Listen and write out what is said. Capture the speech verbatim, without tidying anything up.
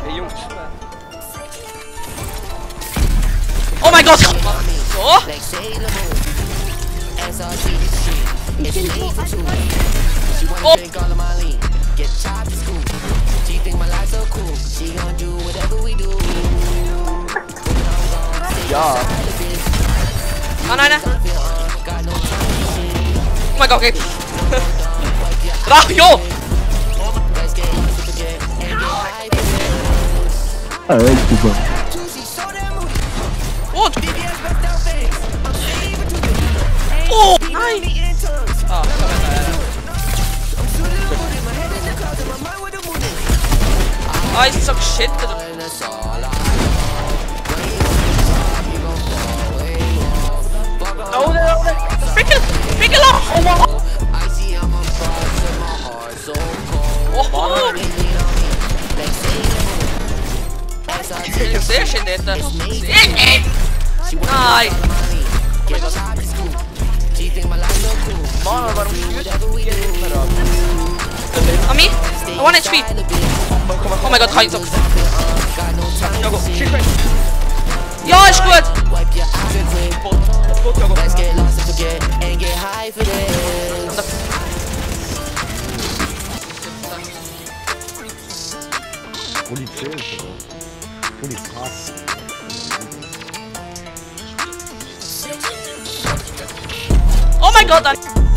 Ey Jungs. Oh mein Gott! So? Oh! Ja. Ah nein, nein! Oh mein Gott, okay! Ach, jo! Alright, super. Und! Oh! Nein! Ah, ah, ich sag shit. Oh, no, no. Freaking! Freaking off! Oh, wow. Oh! Ich sehr schön, der Nein! Mann, warum schießt du hier immer ab? Ami! one H P! Oh mein Gott, kein Sock! Jago, schick mich! Ja, ist gut! Gut, Jago. Polizei, Polizei. Oh mein Gott!